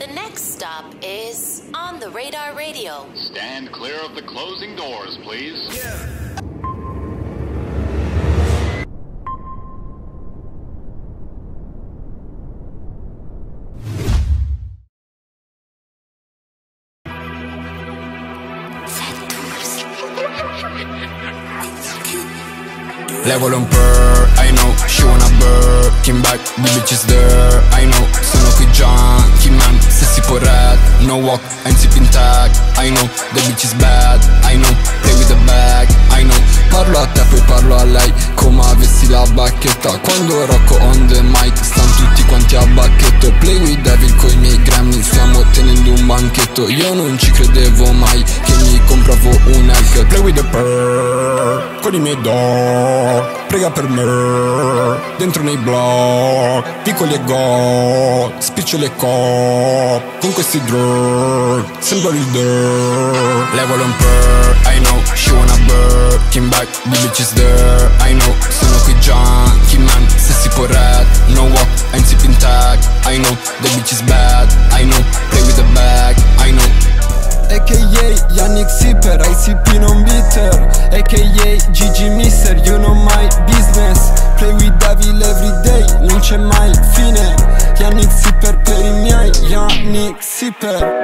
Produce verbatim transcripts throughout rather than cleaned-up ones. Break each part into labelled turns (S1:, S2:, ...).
S1: The next stop is On the Radar Radio.
S2: Stand clear of the closing doors, please.
S3: Yeah.
S4: Level on per, I know, she wanna burn. Came back, the bitch is there, I know. Sono qui junkie man, se si può red. No walk, I'm sipping tag, I know. The bitch is bad, I know. Play with the bag, I know. Parlo a te, poi parlo a lei, come avessi la bacchetta. Quando rocco on the mic, stanno tutti quanti a bacchetto. Play with devil coi miei grammy, stiamo tenendo un banchetto. Io non ci credevo mai che mi compravo un egg. Play with the pearl, con i miei dog, prega per me, dentro nei blog, piccoli e go, spiccioli e cop, con questi drug, sembra il dirt. Level on per, I know, she wanna burn. Came back, the bitch is there, I know. Sono qui junkie man, se si può red. No walk, I'm sipping tag, I know. The bitch is bad, I know. Play with the bag, I know. A K A Yannick Zipper, I C P non bitter. A K A Gigi Mister, you know my business. Play with devil every day, non c'è mai fine. Yannick Zipper per i miei, Yannick Zipper.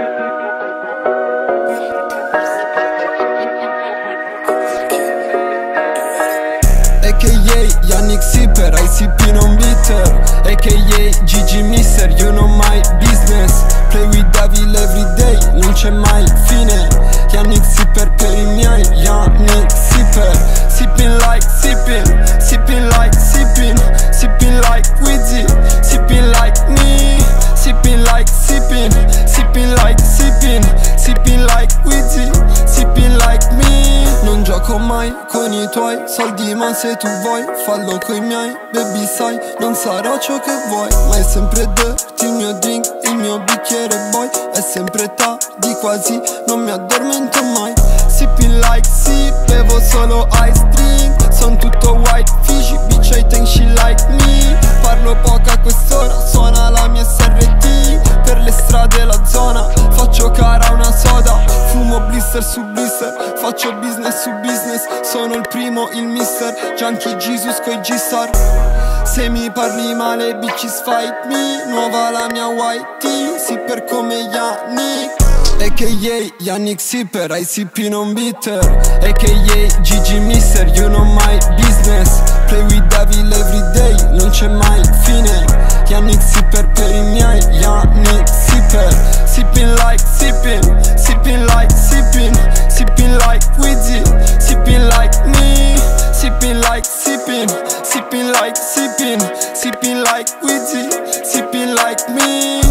S4: A K A Yannick Zipper, I C P non bitter. A K A Gigi Mister, you know my business. Play with devil every day, non c'è mai fine. Yannick Zipper per i miei, Yannick Zipper. Sipping like sipping, sipping like sipping, sipping like Wizzy, sipping like me. Sipping like sipping, sipping like sipping, sipping like Wizzy, sipping like me. Non gioco mai con i tuoi soldi, ma se tu vuoi fallo coi miei. Baby sai, non sarò ciò che vuoi, ma è sempre dirty il mio drink, il mio bicchiere boy. È sempre tardi quasi, non mi addormento mai. Sipping like sip, bevo solo ice drink. Son tutto white fishy, bitch I think she like me. Parlo poco a quest'ora, suona la mia S R T. Per le strade la zona, faccio cara una soda. Fumo blister su blister, faccio business su business. Sono il primo, il mister, Junkie Jesus coi G-Star. Se mi parli male bitches fight me. Nuova la mia white tee, zipper come Yannick. A K A Yannick Zipper, I C P non bitter. A K A Gigi Mister, you know my business. Play with devil every day, non c'è mai fine. Yannick Zipper per i miei, Yannick Zipper. Sipping like sipping, sipping like sipping, sipping like Wizzy, sipping like me. Sipping like sipping, sipping like sipping, sipping like Wizzy, sipping like me.